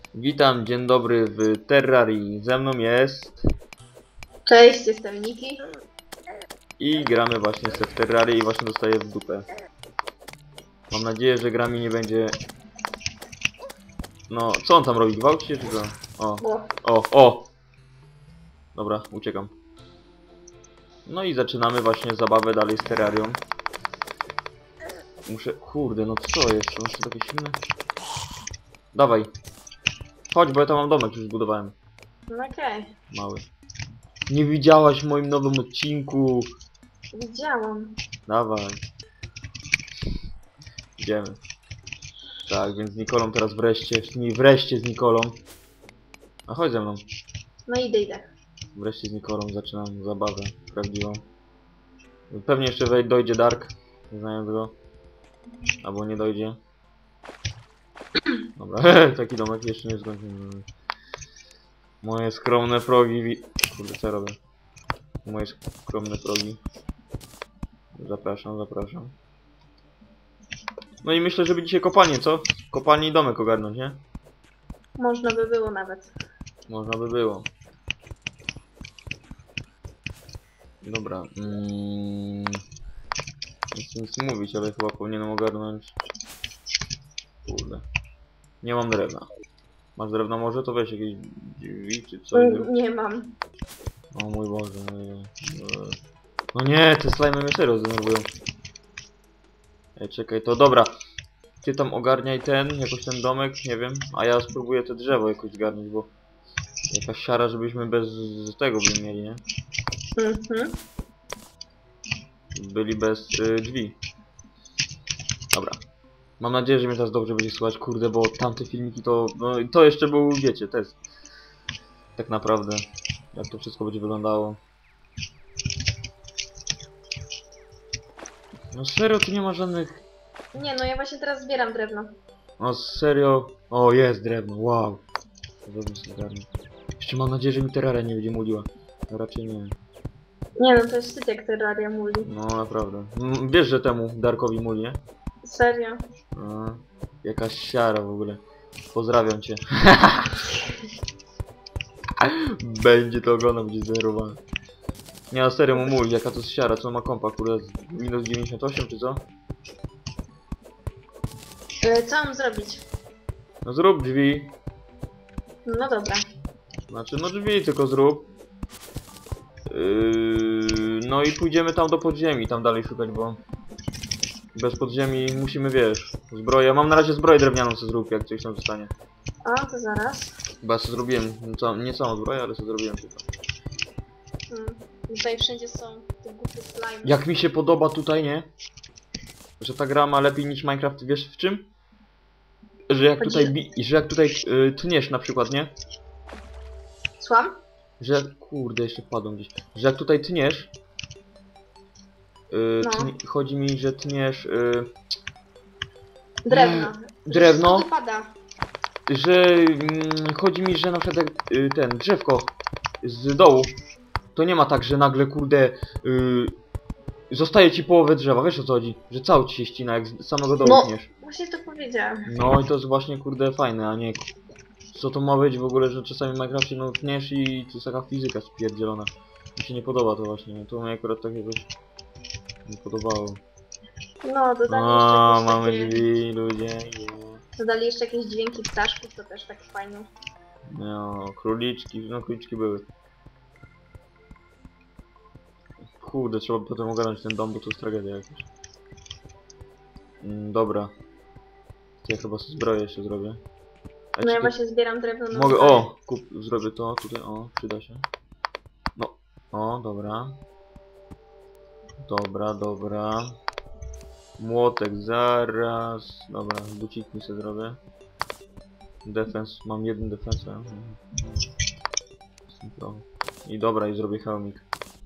Witam, dzień dobry w Terrarii. Ze mną jest... Cześć, jestem Niki. I gramy właśnie sobie w Terrarię i właśnie dostaję w dupę. Mam nadzieję, że gra mi nie będzie... No, co on tam robi? Gwałci się czy co? O! Dobra, uciekam. No i zaczynamy właśnie zabawę dalej z Terrarią. Muszę... Kurde, no co jest? To są takie silne? Dawaj. Chodź, bo ja tam mam domek, już zbudowałem. No okej. Mały. Nie widziałaś w moim nowym odcinku. Widziałam. Dawaj. Idziemy. Tak, więc z Nikolą teraz wreszcie z Nikolą. A chodź ze mną. No idę. Wreszcie z Nikolą zaczynam zabawę prawdziwą. Pewnie jeszcze dojdzie Dark. Nie znając go. Albo nie dojdzie. Dobra, taki domek jeszcze nie skończymy. Moje skromne progi. Kurde, co ja robię? Moje skromne progi. Zapraszam. No i myślę, żeby dzisiaj kopalnię, co? Kopalnię i domek ogarnąć, nie? Można by było nawet. Można by było. Dobra. Nie chcę nic mówić, ale chyba powinienem ogarnąć. Kurde. Nie mam drewna. Masz drewna może? To weź jakieś drzwi czy coś. Nie mam. O mój Boże. No nie, te slime mnie serio zdenerwują. Ej, czekaj, to dobra. Ty tam ogarniaj jakoś ten domek, nie wiem. A ja spróbuję te drzewo jakoś zgarnąć, bo... Jakaś siara, żebyśmy bez tego by mieli, nie? Byli bez drzwi. Dobra. Mam nadzieję, że mnie teraz dobrze będzie słuchać, kurde, bo tamte filmiki to... No to jeszcze był, wiecie, test. Tak naprawdę. Jak to wszystko będzie wyglądało. No serio, tu nie ma żadnych... Nie, no ja właśnie teraz zbieram drewno. No serio... O, jest drewno, wow. Jeszcze mam nadzieję, że mi Terraria nie będzie muliła. No raczej nie. Nie no, to jest wstyd jak Terraria muli. No naprawdę. Wiesz, że temu Darkowi muli, nie? Serio. No, jakaś siara w ogóle. Pozdrawiam cię. Będzie to oglądał, będzie zdenerwowany. Nie, na serio mu muli, jaka to jest siara, co ma kompa, kurde, minus 98 czy co? Co mam zrobić? No zrób drzwi. No dobra. Znaczy, no drzwi tylko zrób. No i pójdziemy tam do podziemi, tam dalej szukać, bo... Bez podziemi musimy, wiesz, zbroję. Mam na razie zbroję drewnianą, co zrób, jak coś tam zostanie. A, to zaraz. Chyba sobie zrobiłem, nie całą zbroję, ale sobie zrobiłem tylko. Tutaj wszędzie są te głupie slime. Jak mi się podoba tutaj, nie? Że ta gra ma lepiej niż Minecraft, wiesz w czym? Że jak tutaj tniesz na przykład, nie? Słucham? Że, kurde, jeszcze wpadłem gdzieś. Że jak tutaj tniesz... No. Chodzi mi, że tniesz... Drewno. Drewno? To wypada. Że chodzi mi, że na przykład jak drzewko z dołu, to nie ma tak, że nagle kurde zostaje ci połowę drzewa, wiesz o co chodzi? Że cały ci się ścina, jak z samego dołu tniesz. Właśnie to powiedziałem. No i to jest właśnie kurde fajne, a nie... Co to ma być w ogóle, że czasami w Minecrafcie no tniesz i to jest taka fizyka spierdzielona. Mi się nie podoba to właśnie, to mnie akurat takiego nie podobało. No, dodali O, jeszcze jakieś mamy takie... drzwi, ludzie. Dodali jeszcze jakieś dźwięki ptaszków, to też tak fajnie. No, króliczki były. Kurde, trzeba potem ogarnąć ten dom, bo to jest tragedia jakaś. Dobra. Ja chyba sobie zbroję jeszcze zrobię. No ja właśnie zbieram drewno na mogę, zbroję. o! Zrobię to tutaj, o, przyda się. No, o, dobra. Dobra. Młotek, zaraz. Dobra, buciki sobie zrobię. Defense, mam jeden defense. I dobra, i zrobię hełmik.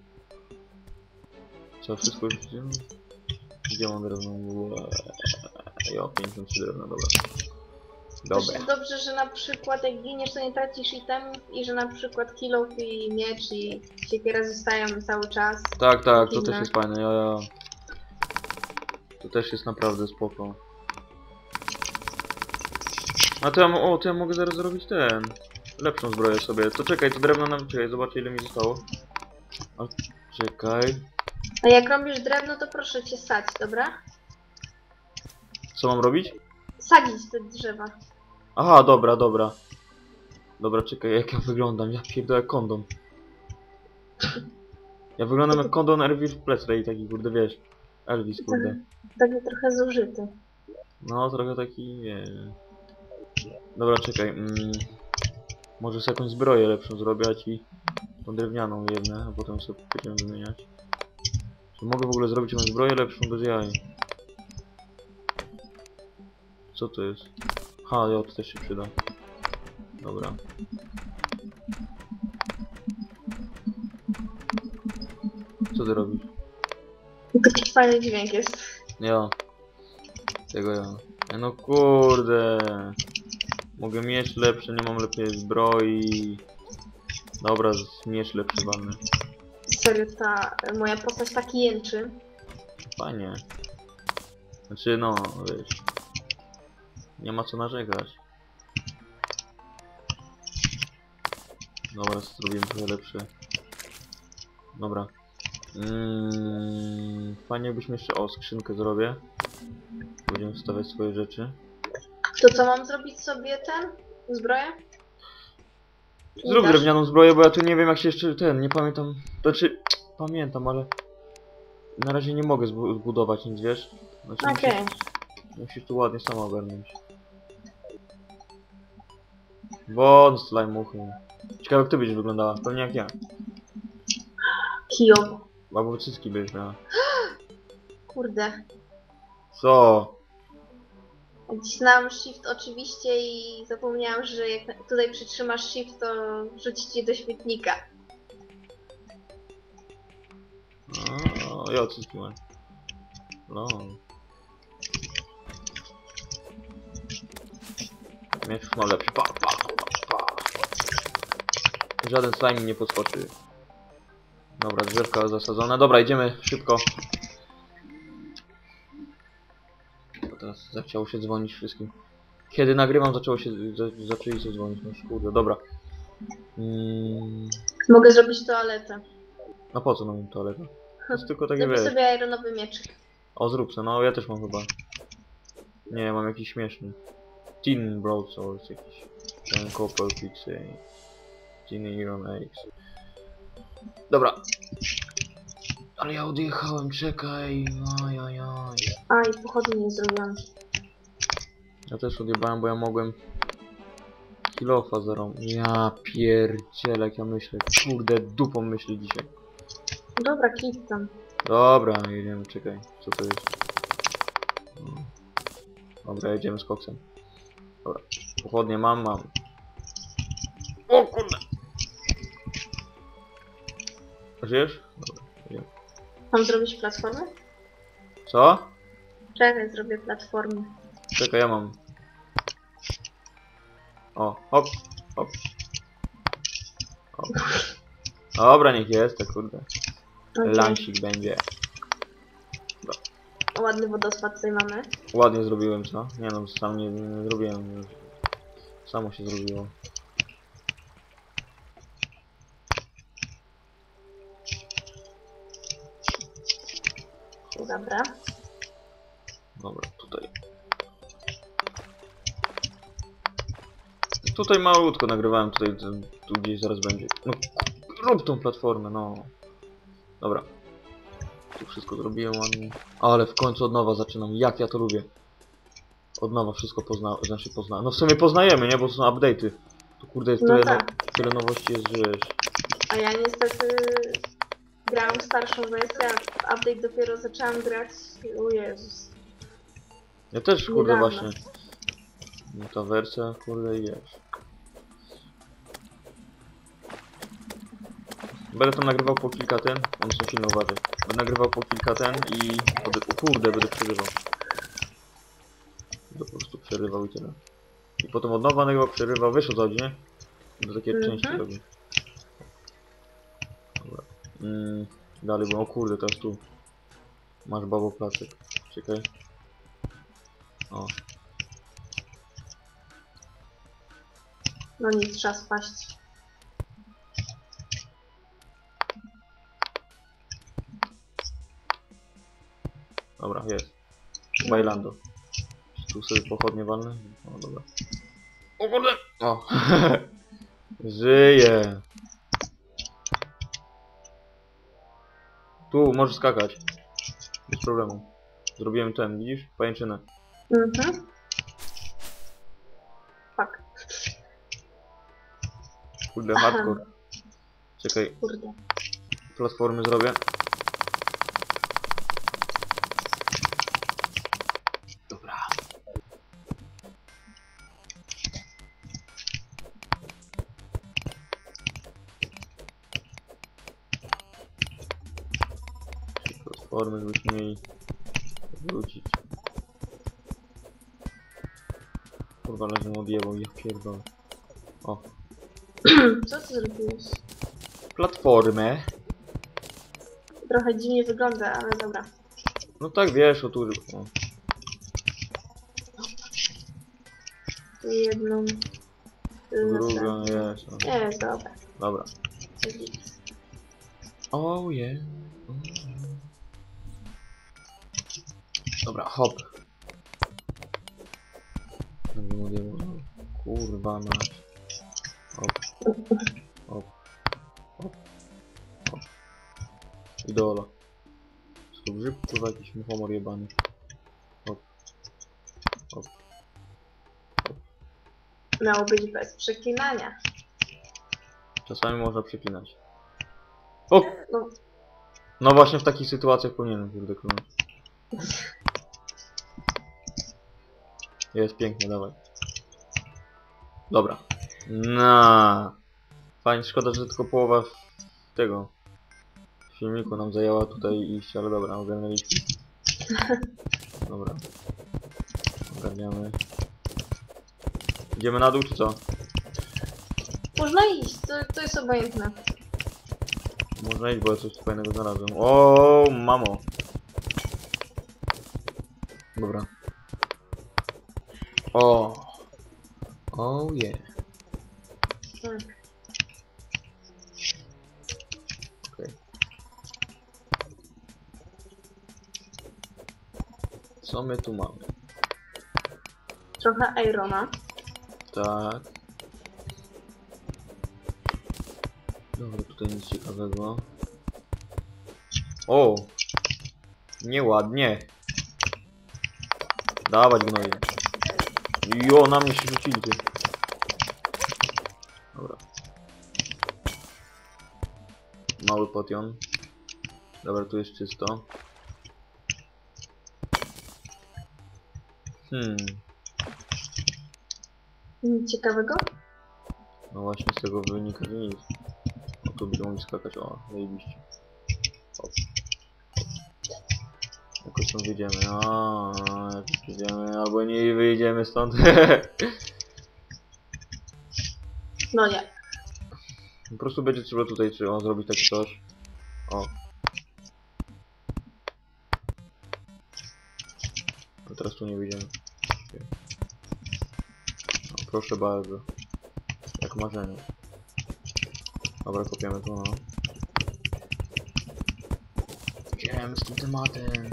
Co, wszystko już widzimy? Gdzie mam drewno? Jo, 53 drewna, dobra. Też dobrze, że na przykład jak giniesz, to nie tracisz itemów i że na przykład kilof i miecz i siekiera zostają cały czas. Tak, to też jest fajne, ja. To też jest naprawdę spoko. A to ja, to ja mogę zaraz zrobić lepszą zbroję sobie. To czekaj, to drewno nam... Czekaj, zobaczę ile mi zostało. A, czekaj. A jak robisz drewno, to proszę cię sadź, dobra? Co mam robić? Sadzić te drzewa. Aha, dobra, dobra. Dobra, czekaj, jak ja wyglądam? Ja pierdolę jak kondom. Ja wyglądam jak kondom Elvis Presley, taki kurde, wiesz. Elvis, kurde. Taki trochę zużyty. No, trochę taki, nie. Dobra, czekaj. Może sobie jakąś zbroję lepszą zrobię, a ci tą drewnianą jednę, a potem sobie będziemy wymieniać. Czy mogę w ogóle zrobić jakąś zbroję lepszą bez jaj? Co to jest? Ha, ja to też się przyda. Dobra. Co ty robisz? Taki fajny dźwięk jest. Ja. Tego ja. No kurde. Mogę mieć lepsze, nie mam lepiej zbroi. Dobra, miecz lepszy walny. Serio, ta moja postać tak jęczy. Fajnie. Znaczy no, wiesz. Nie ma co narzekać. Dobra, zrobiłem trochę lepsze. Dobra. Fajnie jakbyśmy jeszcze... O, skrzynkę zrobię. Będziemy wstawiać swoje rzeczy. To co, mam zrobić sobie zbroję? Zrób dasz? drewnianą zbroję, bo ja tu nie wiem jak się jeszcze nie pamiętam. Znaczy, pamiętam, ale na razie nie mogę zbudować nic, wiesz? Znaczy, Okej. musisz tu ładnie sama ogarnąć. Wąt slime muchy. Ciekawe jak ty będziesz wyglądała, pewnie jak ja. Kijowo. Albo cycki będziesz miała. Kurde. Co? Wcisnęłam shift oczywiście i zapomniałam, że jak tutaj przytrzymasz shift, to wrzuci cię do śmietnika. O, ja cycki mam. No. Miecz już ma lepszy. Pa, pa, pa, pa. Żaden slime mi nie podskoczy. Dobra, drzewka zasadzone. Dobra, idziemy szybko. Bo teraz zaczęło się dzwonić wszystkim. Kiedy nagrywam, zaczęli się dzwonić. No kurde, dobra. Mogę zrobić toaletę. No po co nam toaleta? To jest tylko takie, Zrobię wiesz. sobie ironowy mieczyk. O, zrób se, no ja też mam chyba. Nie, mam jakiś śmieszny. Tin Broadswords jakiś. Ten Copper Pixie. Tin Iron Axe. Dobra. Ale ja odjechałem, czekaj. Ajajaj. A, i pochodnie nie zrobiłam. Ja też odjebałem, bo ja mogłem kilofa zarąbić. Ja pierdzielę, jak ja myślę. Kurde, dupą myśli dzisiaj. Dobra, kit tam. Dobra, jedziemy, czekaj. Co to jest? Dobra, jedziemy z koksem. Dobra, pochodnie mam. O kurde! Żyjesz? Dobra, jedziemy. Mam zrobić platformę? Co? Czekaj, zrobię platformę. Czekaj, ja mam. O, hop, hop. Hop. Dobra, niech jest, to kurde. Okay. Lansik będzie. Ładny wodospad tutaj mamy. Ładnie zrobiłem, co? Nie no, sam nie zrobiłem. Samo się zrobiło. Dobra. Dobra, tutaj. Tutaj malutko nagrywałem, tu gdzieś zaraz będzie. No, rób tą platformę, no. Dobra. Tu wszystko zrobiłem ładnie. Ale w końcu od nowa zaczynam. Jak ja to lubię. Od nowa wszystko poznałem. No w sumie poznajemy, nie? Bo są update'y. To kurde jest No tyle, tak. tyle nowości jest, że wiesz. A ja niestety grałam starszą wersję, a w update dopiero zaczęłam grać. O Jezus. Ja też kurde Niedawno. właśnie. Ta wersja kurde jest. Będę tam nagrywał po kilka on są silne uwagi. Będę nagrywał po kilka i... O kurde, będę przerywał. Będę po prostu przerywał i tyle. I potem od nowa nagrywał, przerywał, wiesz o co chodzi, nie? Będę takie części robił. Dobra. Dalej, bo o kurde, teraz tu. Masz babo placek. Czekaj. O. No nic, trzeba spaść. Dobra, jest. Bailando. Tu sobie pochodnie walnę. O, dobra. O kurde! O! Żyje! Tu, możesz skakać. Bez problemu. Zrobiłem ten, widzisz? Pajęczynę. Mhm. Fuck. Kurde, hardcore. Czekaj, Kurde. platformy zrobię. Dobra. Platformy, żebyśmy mieli wrócić. Kurwa, ale żebym odjebał, ja pierdolę. O, Co ty zrobiłeś? platformę. Trochę dziwnie wygląda, ale dobra. No tak, wiesz, o tu... O. Tu jedną. Tu Druga następną. jest. O. Nie, dobra. Dobra. Oh yeah. Dobra, hop. Kurwa mać. Hop. Hop. Hop. Hop. Idola. Skoro grzyb pływa jakiś muchomor jebany. Hop. Hop. Miało być bez przeklinania. Czasami można przeklinać. O! No, No właśnie w takich sytuacjach powinienem kurde klnąć. Jest pięknie, dawaj. Dobra. No. Fajnie, szkoda, że tylko połowa tego filmiku nam zajęła tutaj iść, ale dobra, ogarnęliśmy. Dobra. Ogarniamy. Idziemy na dół, czy co? można iść, to jest obojętne. Można iść, bo ja coś fajnego znalazłem. O, mamo. Dobra. O. Oh yeah. Tak. Okej. Co my tu mamy? Trochę irona. Tak. Dobra, tutaj nic ciekawego. O! Nieładnie. Dawać gnoje. Jo, na mnie się rzucili ty. Dobra. Mały potion. Dobra, tu jest czysto. Nic ciekawego? No właśnie z tego wynika, że nic. No tu będą mogli skakać, o, zajebiście. Hop. Jakoś stąd wyjdziemy, jakoś wyjdziemy, albo nie wyjdziemy stąd. No nie. Po prostu będzie trzeba tutaj zrobić takie coś. O. A teraz tu nie wyjdziemy. No, proszę bardzo. Jak marzenie. Dobra, kopiemy tu, no. Idziemy z tym tematem.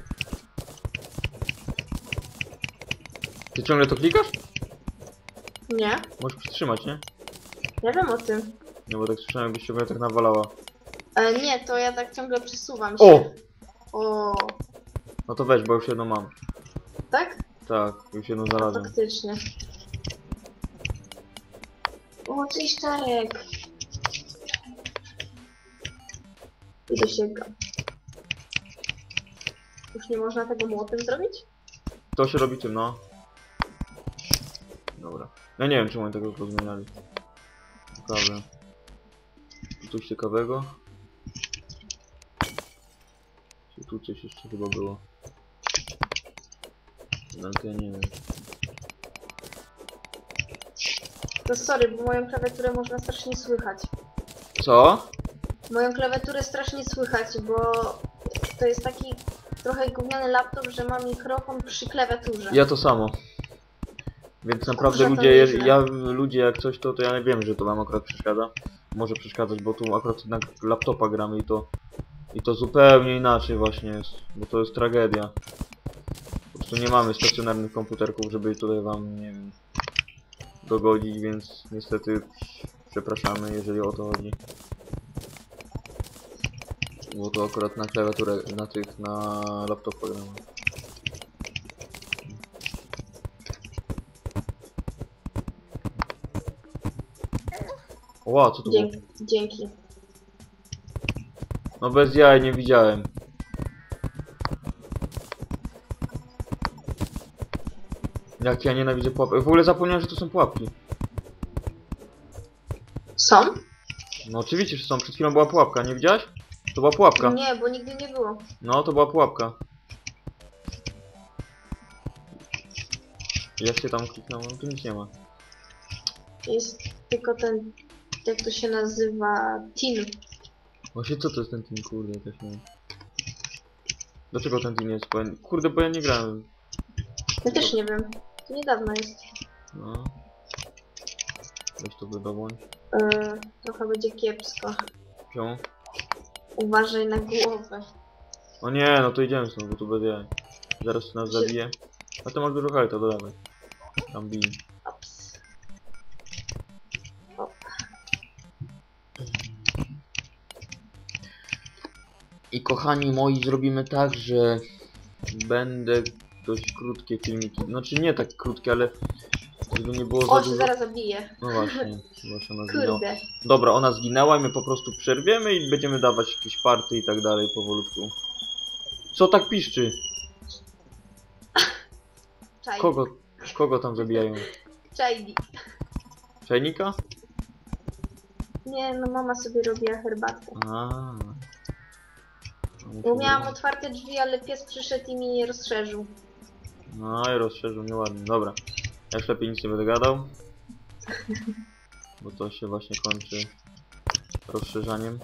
Ty ciągle to klikasz? Nie? Możesz przytrzymać, nie? Nie wiem o tym. No bo tak słyszałem, jakbyś ciągle tak nawalała. Nie, to ja tak ciągle przesuwam się. O! O! No to weź, bo już jedno mam. Tak? Tak, już jedno zarazem. Faktycznie. O, cześć Czarek. I dosięgam. Już nie można tego młotem zrobić? To się robi tym, no. Dobra. Ja nie wiem, czemu oni tego pozmieniali. Naprawdę. Tu coś ciekawego. Czy tu coś jeszcze chyba było? No to ja nie wiem. No sorry, bo moją klawiaturę można strasznie słychać. Co? Moją klawiaturę strasznie słychać, bo to jest taki trochę gówniany laptop, że ma mikrofon przy klawiaturze. Ja to samo. Więc naprawdę Kurczę, to ludzie, nieźle. ludzie jak coś to ja wiem, że to wam akurat przeszkadza. Może przeszkadzać, bo tu akurat na laptopa gramy i to zupełnie inaczej właśnie jest, bo to jest tragedia. Po prostu nie mamy stacjonarnych komputerków, żeby tutaj wam, nie wiem, dogodzić, więc niestety przepraszamy, jeżeli o to chodzi. Bo to akurat na klawiaturę, na laptopa gramy. Ła, co to było? Dzięki. No bez jaj, nie widziałem. Jak ja nienawidzę pułapek. W ogóle zapomniałem, że to są pułapki. Są? No oczywiście, że są. Przed chwilą była pułapka, nie widziałeś? To była pułapka. Nie, bo nigdy nie było. No, to była pułapka. Jak się tam kliknąłem, no tu nic nie ma. Jest tylko ten, jak to się nazywa, tin. Właśnie co to jest ten team, kurde, ja też nie wiem. Dlaczego ten team jest? Kurde, bo ja nie grałem. Ja też nie wiem. To niedawno jest. No. Weź to wydobądź. Trochę będzie kiepsko. Czemu? Uważaj na głowę. O nie, no to idziemy stąd, bo tu będzie jaj. Zaraz nas zabije. A to masz dużo hajta, to dodawaj. Tam bij. Ops. I kochani moi, zrobimy tak, że będę dość krótkie filmiki. Znaczy nie tak krótkie, ale żeby nie było O, za się dużo. zaraz zabije. No właśnie, właśnie ona zginęła. Kurde. Dobra, ona zginęła i my po prostu przerwiemy i będziemy dawać jakieś party i tak dalej powolutku. Co tak piszczy? Czajnik. Kogo tam zabijają? Czajnik. Czajnika? Nie, no mama sobie robiła herbatkę. A. Bo miałam otwarte drzwi, ale pies przyszedł i mi nie rozszerzył. No i rozszerzył mnie ładnie. Dobra. Ja już lepiej nic nie będę gadał. Bo to się właśnie kończy rozszerzaniem.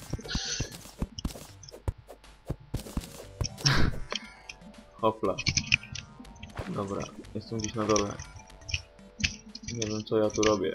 Hopla. Dobra, jestem gdzieś na dole. Nie wiem co ja tu robię.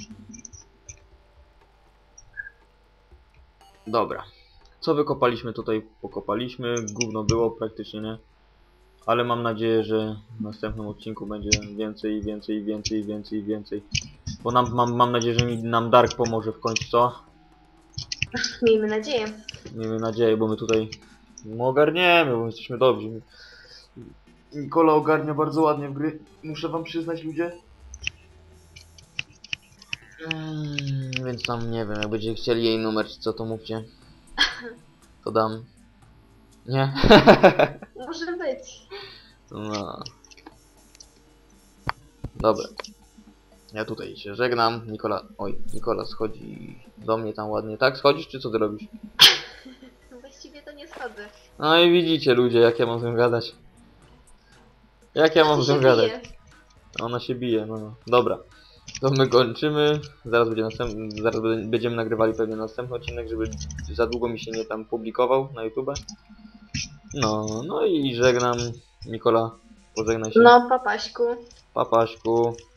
Dobra. Co wykopaliśmy tutaj? Pokopaliśmy. Gówno było praktycznie, nie? Ale mam nadzieję, że w następnym odcinku będzie więcej. Bo mam nadzieję, że nam Dark pomoże w końcu, co? Miejmy nadzieję. Miejmy nadzieję, bo my tutaj ogarniemy, bo jesteśmy dobrzy. Nikola ogarnia bardzo ładnie w gry. Muszę wam przyznać, ludzie. Więc tam nie wiem, jak będziecie chcieli jej numer, czy co, to mówcie. To dam. Nie? Może być. No. Dobra. Ja tutaj się żegnam. Nikola schodzi do mnie tam ładnie. Tak? Schodzisz, czy co ty robisz? Właściwie to nie schodzę. No i widzicie, ludzie, jak ja mam z nią gadać. Jak ja mam z nią gadać? Ona się bije, no. Dobra. To my kończymy. Zaraz będziemy nagrywali pewnie następny odcinek, żeby za długo mi się nie tam publikował na YouTube. No i żegnam. Nikola, pożegnaj się. No, papaśku. Papaśku.